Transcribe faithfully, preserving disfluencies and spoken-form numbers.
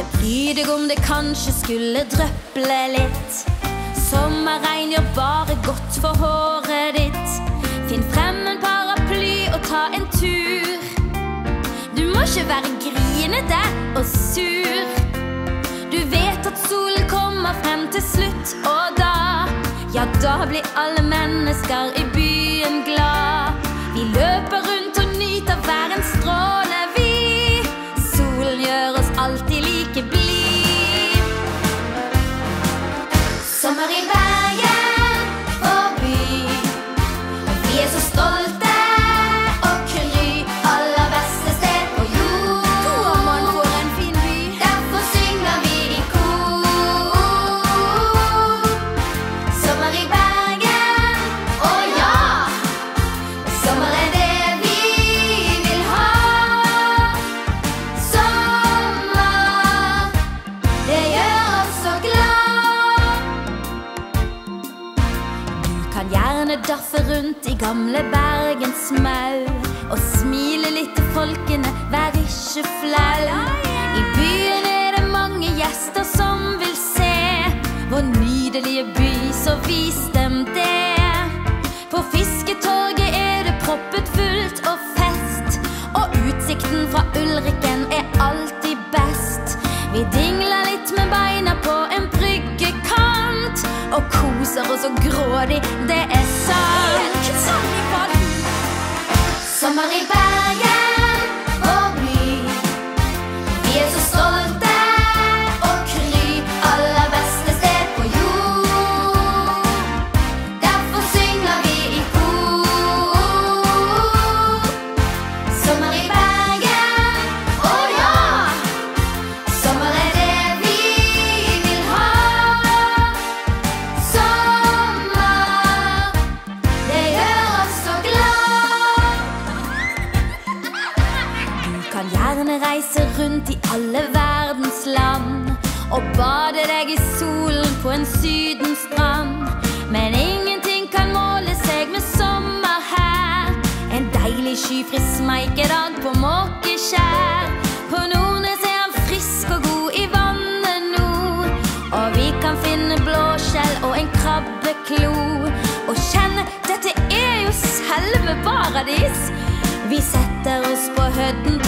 Bry deg om det kanskje skulle drøple litt. Sommerregn gjør bare godt for håret ditt. Finn frem en paraply og ta en tur. Du må ikke være grinete og sur. Du vet at solen kommer frem til slutt, og da, ja, da blir alle mennesker i byen glad. Vi løper rundt og nyter hver en stråle, vi. Solen gjør oss alltid like blid. Sommer i Bergen, vår by. Vi er så stolte og kry, aller beste sted på jord. Gårdmann for en fin by, derfor synger vi i kor. Sommer i Bergen, å ja. Sommer er det vi vil ha. Sommer, det gjør oss så glad. Du kan gjerne daffe rundt i gamle Bergens mau og smile litt til folkene, vær ikke flau. I byen er det mange gjester som vil se vår nydelige by, så vis dem det. På Fisketorget er det proppet fullt og fest, og utsikten fra Ulriken er alltid best. Vi dingler litt med beina på en bryggekant og koser oss og grådig, det er sant. Sommer i Bergen, vår by. Vi er så stolte og kry, aller beste sted på jord. Derfor synger vi i kor. Sommer i Bergen, å ja. Sommer er det vi vil ha. Sommer, det gjør oss så glad. Du kan gjerne reise rundt i alle verdens land og bade deg i solen på en sydenstrand. Men ingenting kan måle seg med sommer her. En deilig skyfri smeikedag på Måkeskjær. På Nordnes er han frisk og god i vannet nå, og vi kan finne blåskjell og en krabbeklo og kjenne, dette er jo selve paradis. Vi setter oss på høyden